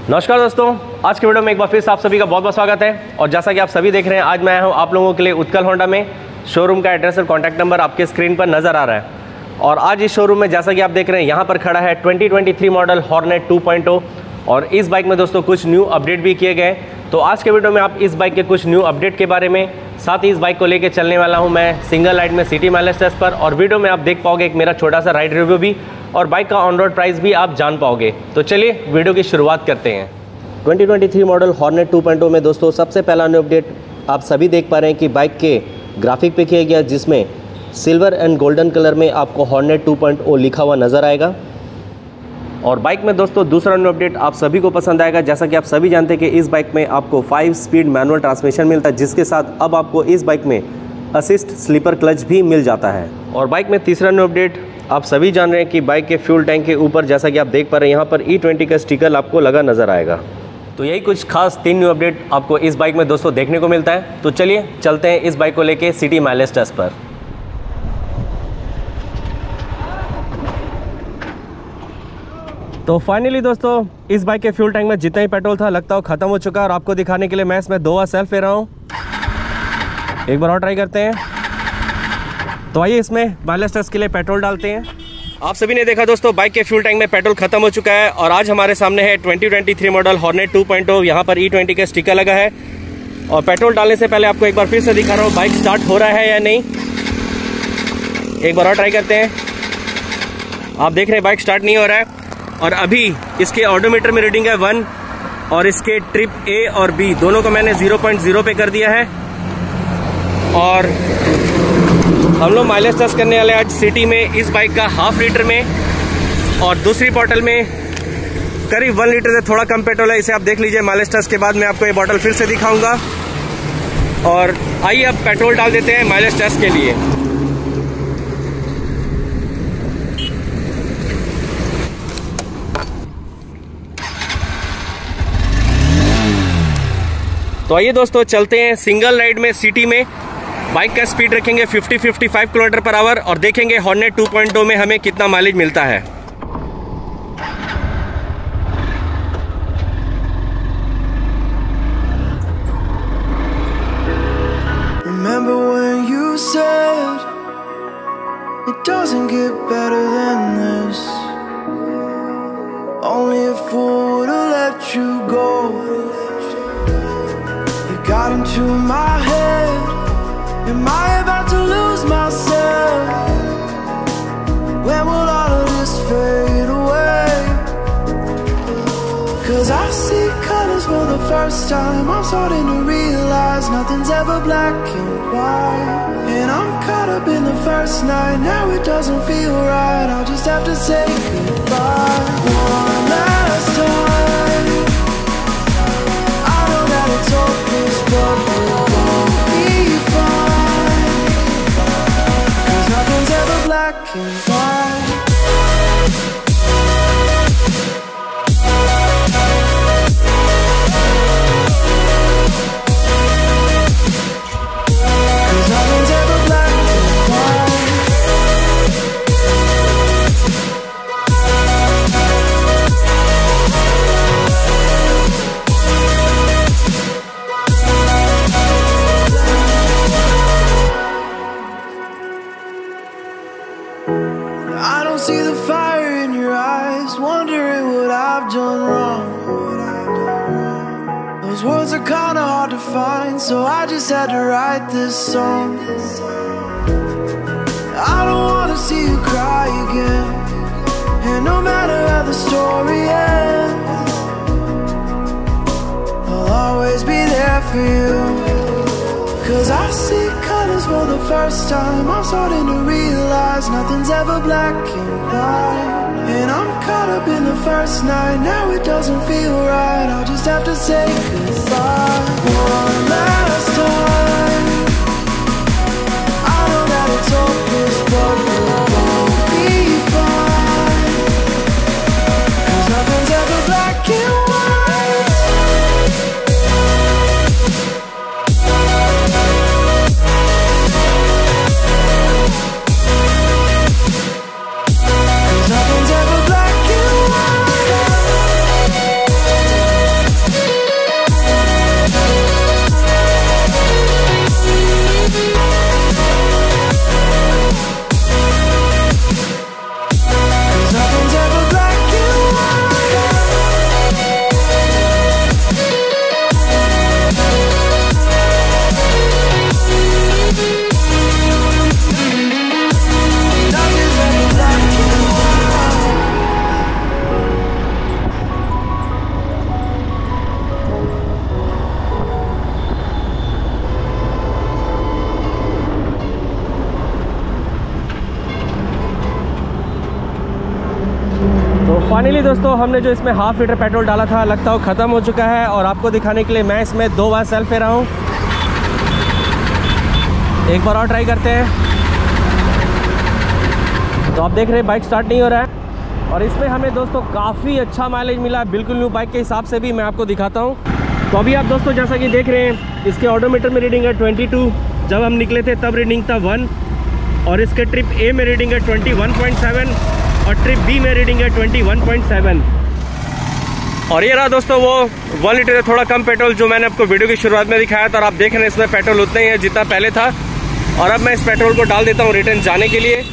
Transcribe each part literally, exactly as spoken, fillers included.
नमस्कार दोस्तों, आज के वीडियो में एक बार फिर से आप सभी का बहुत बहुत स्वागत है। और जैसा कि आप सभी देख रहे हैं, आज मैं आया हूँ आप लोगों के लिए उत्कल होंडा में। शोरूम का एड्रेस और कॉन्टैक्ट नंबर आपके स्क्रीन पर नज़र आ रहा है। और आज इस शोरूम में जैसा कि आप देख रहे हैं, यहाँ पर खड़ा है twenty twenty three model Hornet two point O. और इस बाइक में दोस्तों कुछ न्यू अपडेट भी किए गए। तो आज के वीडियो में आप इस बाइक के कुछ न्यू अपडेट के बारे में, साथ ही इस बाइक को लेकर चलने वाला हूँ मैं सिंगल राइड में सिटी माइलेज टेस्ट पर। और वीडियो में आप देख पाओगे एक मेरा छोटा सा राइड रिव्यू भी, और बाइक का ऑन रोड प्राइस भी आप जान पाओगे। तो चलिए वीडियो की शुरुआत करते हैं। Twenty twenty three model Hornet two point O में दोस्तों सबसे पहला न्यू अपडेट आप सभी देख पा रहे हैं कि बाइक के ग्राफिक पे किया गया, जिसमें सिल्वर एंड गोल्डन कलर में आपको हॉर्नेट टू पॉइंट ओ लिखा हुआ नज़र आएगा। और बाइक में दोस्तों दूसरा न्यू अपडेट आप सभी को पसंद आएगा। जैसा कि आप सभी जानते हैं कि इस बाइक में आपको फाइव स्पीड मैनुअल ट्रांसमिशन मिलता है, जिसके साथ अब आपको इस बाइक में असिस्ट स्लीपर क्लच भी मिल जाता है। और बाइक में तीसरा न्यू अपडेट आप सभी जान रहे हैं कि बाइक के फ्यूल टैंक के ऊपर जैसा कि आप देख पा रहे हैं, यहाँ पर ई ट्वेंटी का स्टिकर आपको लगा नज़र आएगा। तो यही कुछ खास तीन न्यू अपडेट आपको इस बाइक में दोस्तों देखने को मिलता है। तो चलिए चलते हैं इस बाइक को लेके सिटी माइलेज टेस्ट पर। तो फाइनली दोस्तों इस बाइक के फ्यूल टैंक में जितना ही पेट्रोल था लगता हो ख़त्म हो चुका है। और आपको दिखाने के लिए मैं इसमें दो बार सेल्फ ले रहा हूँ। एक बार और ट्राई करते हैं। तो आइए इसमें माइलेज टेस्ट के लिए पेट्रोल डालते हैं। आप सभी ने देखा दोस्तों, बाइक के फ्यूल टैंक में पेट्रोल खत्म हो चुका है। और आज हमारे सामने है twenty twenty three model Hornet two point O. यहाँ पर ई ट्वेंटी का स्टिकर लगा है। और पेट्रोल डालने से पहले आपको एक बार फिर से दिखा रहा हूँ बाइक स्टार्ट हो रहा है या नहीं। एक बार और ट्राई करते हैं। आप देख रहे हैं बाइक स्टार्ट नहीं हो रहा है। और अभी इसके ऑडोमीटर में रीडिंग है वन, और इसके ट्रिप ए और बी दोनों को मैंने ज़ीरो पॉइंट ज़ीरो पे कर दिया है। और हम लोग माइलेज टेस्ट करने वाले आज सिटी में इस बाइक का हाफ लीटर में, और दूसरी बॉटल में करीब वन लीटर से थोड़ा कम पेट्रोल है। इसे आप देख लीजिए। माइलेज टेस्ट के बाद मैं आपको ये बॉटल फिर से दिखाऊंगा। और आइए अब पेट्रोल डाल देते हैं माइलेज टेस्ट के लिए। तो आइए दोस्तों चलते हैं सिंगल राइड में सिटी में। बाइक का स्पीड रखेंगे fifty fifty five kilometre per hour, और देखेंगे हॉर्नेट टू पॉइंट ओ में हमें कितना माइलेज मिलता है। Remember when you said it doesn't get better than this? Only a fool would have let you go. You got into my head. Am I about to lose myself? When will all of this fade away? 'Cause I see colors for the first time. I'm starting to realize nothing's ever black and white. And I'm caught up in the first night. Now it doesn't feel right. I'll just have to say goodbye one last time. I know that it's hopeless, but we'll both be fine. 'Cause nothing's ever black and white. I don't see the fire in your eyes, wondering what I've done wrong. Those words are kinda hard to find, so I just had to write this song. I don't wanna see you cry again, and no matter how the story ends, I'll always be there for you. 'Cause I see colors for the first time. I'm starting to realize nothing's ever black and white. And I'm caught up in the first night. Now it doesn't feel right. I'll just have to say goodbye one last time. I know that it's hopeless, but we'll both be fine. 'Cause nothing's ever black and white. Nothing's ever black and white. Finally दोस्तों हमने जो इसमें half litre petrol डाला था लगता है ख़त्म हो चुका है, और आपको दिखाने के लिए मैं इसमें दो बार सेल्फ ले रहा हूँ। एक बार और ट्राई करते हैं। तो आप देख रहे हैं बाइक स्टार्ट नहीं हो रहा है, और इसमें हमें दोस्तों काफ़ी अच्छा माइलेज मिला है, बिल्कुल न्यू बाइक के हिसाब से भी। मैं आपको दिखाता हूँ। तो अभी आप दोस्तों जैसा कि देख रहे हैं इसके ऑडोमीटर में रीडिंग है बाईस, जब हम निकले थे तब रीडिंग था वन, और इसके ट्रिप ए में रीडिंग है इक्कीस पॉइंट सात, और ट्रिप बी में रीडिंग है इक्कीस पॉइंट सात। और ये रहा दोस्तों वो वन लीटर थोड़ा कम पेट्रोल जो मैंने आपको वीडियो की शुरुआत में दिखाया था, और आप देख रहे हैं इसमें पेट्रोल उतना ही है जितना पहले था। और अब मैं इस पेट्रोल को डाल देता हूँ रिटर्न जाने के लिए।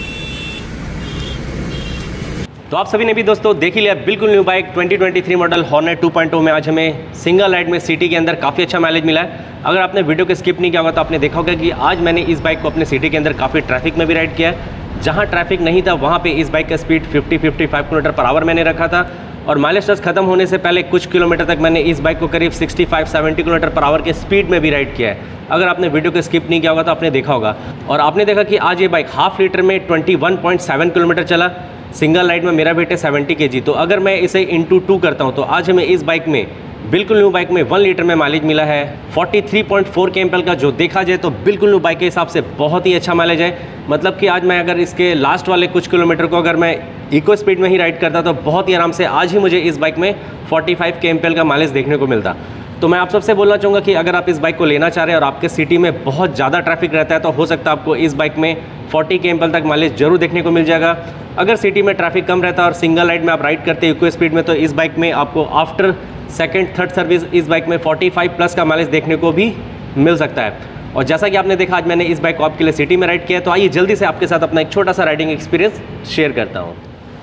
तो आप सभी ने भी दोस्तों देख ही लिया, बिल्कुल new bike twenty twenty three model Hornet two point O में आज हमें सिंगल राइड में सिटी के अंदर काफ़ी अच्छा माइलेज मिला है। अगर आपने वीडियो को स्किप नहीं किया होगा तो आपने देखा होगा कि आज मैंने इस बाइक को अपने सिटी के अंदर काफ़ी ट्रैफिक में भी राइड किया है। जहाँ ट्रैफिक नहीं था वहाँ पे इस बाइक का स्पीड पचास पचपन किलोमीटर पर आवर मैंने रखा था, और माइलेज टेस्ट खत्म होने से पहले कुछ किलोमीटर तक मैंने इस बाइक को करीब पैंसठ सत्तर किलोमीटर पर आवर के स्पीड में भी राइड किया है। अगर आपने वीडियो को स्किप नहीं किया होगा तो आपने देखा होगा। और आपने देखा कि आज ये बाइक हाफ लीटर में इक्कीस पॉइंट सात किलोमीटर चला। सिंगल राइड में मेरा वेट है सत्तर केजी, तो अगर मैं इसे इंटू टू करता हूँ तो आज हमें इस बाइक में बिल्कुल न्यू बाइक में वन लीटर में माइलेज मिला है तैंतालीस पॉइंट चार के एम पी एल का, जो देखा जाए तो बिल्कुल न्यू बाइक के हिसाब से बहुत ही अच्छा माइलेज है। मतलब कि आज मैं अगर इसके लास्ट वाले कुछ किलोमीटर को अगर मैं इको स्पीड में ही राइड करता तो बहुत ही आराम से आज ही मुझे इस बाइक में पैंतालीस के एम पी एल का माइलेज देखने को मिलता। तो मैं आप सबसे बोलना चाहूँगा कि अगर आप इस बाइक को लेना चाह रहे हैं और आपके सिटी में बहुत ज़्यादा ट्रैफिक रहता है तो हो सकता है आपको इस बाइक में चालीस के एम पी एल तक माइलेज जरूर देखने को मिल जाएगा। अगर सिटी में ट्रैफिक कम रहता है और सिंगल राइड में आप राइड करते हैं इको स्पीड में, तो इस बाइक में आपको आफ्टर सेकंड थर्ड सर्विस इस बाइक में पैंतालीस प्लस का माइलेज देखने को भी मिल सकता है। और जैसा कि आपने देखा आज मैंने इस बाइक को आपके लिए सिटी में राइड किया है, तो आइए जल्दी से आपके साथ अपना एक छोटा सा राइडिंग एक्सपीरियंस शेयर करता हूँ।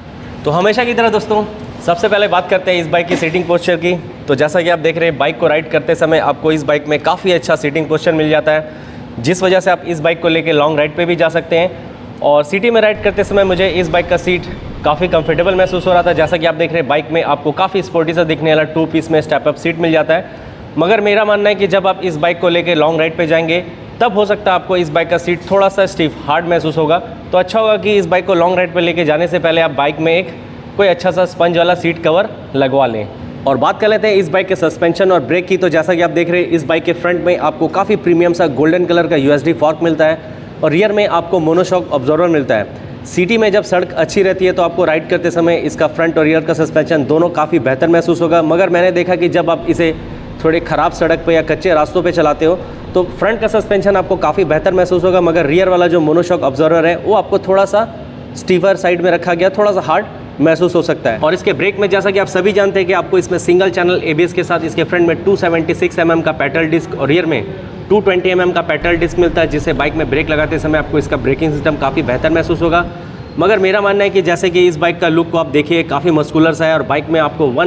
तो हमेशा की तरह दोस्तों सबसे पहले बात करते हैं इस बाइक की सीटिंग पोस्चर की। तो जैसा कि आप देख रहे हैं बाइक को राइड करते समय आपको इस बाइक में काफ़ी अच्छा सीटिंग पोस्चर मिल जाता है, जिस वजह से आप इस बाइक को लेकर लॉन्ग राइड पे भी जा सकते हैं। और सिटी में राइड करते समय मुझे इस बाइक का सीट काफ़ी कंफर्टेबल महसूस हो रहा था। जैसा कि आप देख रहे हैं बाइक में आपको काफ़ी स्पोर्टी सा दिखने वाला टू पीस में स्टेप अप सीट मिल जाता है। मगर मेरा मानना है कि जब आप इस बाइक को लेकर लॉन्ग राइड पे जाएंगे तब हो सकता है आपको इस बाइक का सीट थोड़ा सा स्टीफ हार्ड महसूस होगा। तो अच्छा होगा कि इस बाइक को लॉन्ग राइड पे लेके जाने से पहले आप बाइक में एक कोई अच्छा सा स्पंज वाला सीट कवर लगवा लें। और बात कर लेते हैं इस बाइक के सस्पेंशन और ब्रेक की। तो जैसा कि आप देख रहे हैं इस बाइक के फ्रंट में आपको काफ़ी प्रीमियम सा गोल्डन कलर का यू एस डी फॉर्क मिलता है, और रियर में आपको मोनोशॉक ऑब्जर्वर मिलता है। सिटी में जब सड़क अच्छी रहती है तो आपको राइड करते समय इसका फ्रंट और रियर का सस्पेंशन दोनों काफ़ी बेहतर महसूस होगा। मगर मैंने देखा कि जब आप इसे थोड़े ख़राब सड़क पे या कच्चे रास्तों पे चलाते हो तो फ्रंट का सस्पेंशन आपको काफ़ी बेहतर महसूस होगा, मगर रियर वाला जो मोनोशॉक ऑब्जर्वर है वो आपको थोड़ा सा स्टीफर साइड में रखा गया, थोड़ा सा हार्ड महसूस हो सकता है। और इसके ब्रेक में जैसा कि आप सभी जानते हैं कि आपको इसमें single channel A B S के साथ इसके फ्रंट में दो सौ छिहत्तर एम एम का पेडल डिस्क और रियर में दो सौ बीस एम एम का पेडल डिस्क मिलता है, जिससे बाइक में ब्रेक लगाते समय आपको इसका ब्रेकिंग सिस्टम काफ़ी बेहतर महसूस होगा। मगर मेरा मानना है कि जैसे कि इस बाइक का लुक को आप देखिए काफ़ी मस्कुलर सा है, और बाइक में आपको एक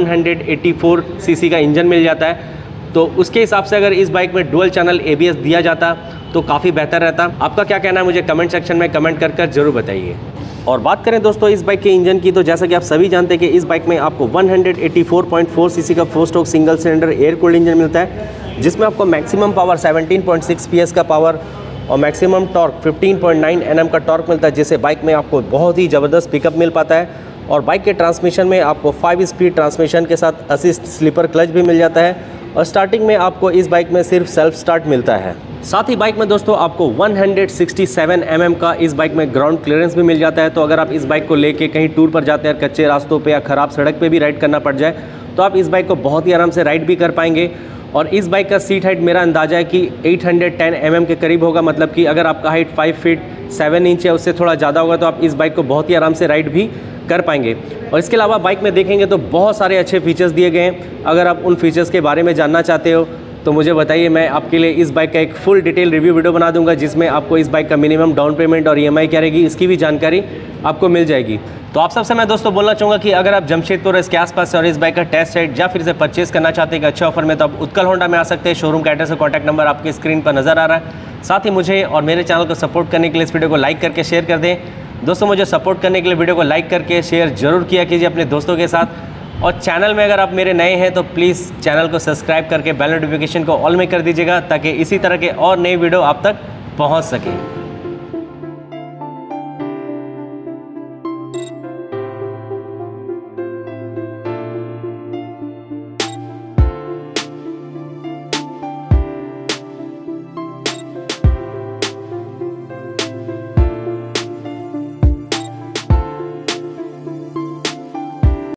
सौ चौरासी सीसी का इंजन मिल जाता है। तो उसके हिसाब से अगर इस बाइक में dual channel A B S दिया जाता तो काफ़ी बेहतर रहता। आपका क्या कहना है मुझे कमेंट सेक्शन में कमेंट कर कर जरूर बताइए। और बात करें दोस्तों इस बाइक के इंजन की, तो जैसा कि आप सभी जानते हैं कि इस बाइक में आपको एक सौ चौरासी पॉइंट चार सीसी का four stroke single cylinder air cooled engine मिलता है, जिसमें आपको मैक्सिमम पावर सत्रह पॉइंट छह पी एस का पावर और मैक्सिमम टॉर्क पंद्रह पॉइंट नौ एन एम का टॉर्क मिलता है, जिससे बाइक में आपको बहुत ही ज़बरदस्त पिकअप मिल पाता है। और बाइक के ट्रांसमिशन में आपको फाइव स्पीड ट्रांसमिशन के साथ असिस्ट स्लीपर क्लच भी मिल जाता है, और स्टार्टिंग में आपको इस बाइक में सिर्फ सेल्फ स्टार्ट मिलता है। साथ ही बाइक में दोस्तों आपको एक सौ सरसठ एम एम का इस बाइक में ग्राउंड क्लियरेंस भी मिल जाता है। तो अगर आप इस बाइक को लेके कहीं टूर पर जाते हैं, कच्चे रास्तों पे या ख़राब सड़क पे भी राइड करना पड़ जाए, तो आप इस बाइक को बहुत ही आराम से राइड भी कर पाएंगे। और इस बाइक का सीट हाइट मेरा अंदाजा है कि आठ सौ दस एम एम के करीब होगा। मतलब कि अगर आपका हाइट पाँच फीट सात इंच है, उससे थोड़ा ज़्यादा होगा, तो आप इस बाइक को बहुत ही आराम से राइड भी कर पाएंगे। और इसके अलावा बाइक में देखेंगे तो बहुत सारे अच्छे फीचर्स दिए गए हैं। अगर आप उन फीचर्स के बारे में जानना चाहते हो तो मुझे बताइए, मैं आपके लिए इस बाइक का एक फुल डिटेल रिव्यू वीडियो बना दूंगा, जिसमें आपको इस बाइक का मिनिमम डाउन पेमेंट और ई एम आई क्या रहेगी इसकी भी जानकारी आपको मिल जाएगी। तो आप सबसे मैं दोस्तों बोलना चाहूँगा कि अगर आप जमशेदपुर इसके आसपास और इस बाइक का टेस्ट राइड या फिर इसे परचेस करना चाहते हैं एक अच्छे ऑफर में, तो आप उत्कल होंडा में आ सकते हैं। शोरूम का एड्रेस और कॉन्टैक्ट नंबर आपके स्क्रीन पर नजर आ रहा है। साथ ही मुझे और मेरे चैनल को सपोर्ट करने के लिए इस वीडियो को लाइक करके शेयर कर दें। दोस्तों मुझे सपोर्ट करने के लिए वीडियो को लाइक करके शेयर जरूर किया कीजिए अपने दोस्तों के साथ। और चैनल में अगर आप मेरे नए हैं तो प्लीज़ चैनल को सब्सक्राइब करके बेल नोटिफिकेशन को ऑल में कर दीजिएगा, ताकि इसी तरह के और नए वीडियो आप तक पहुंच सके।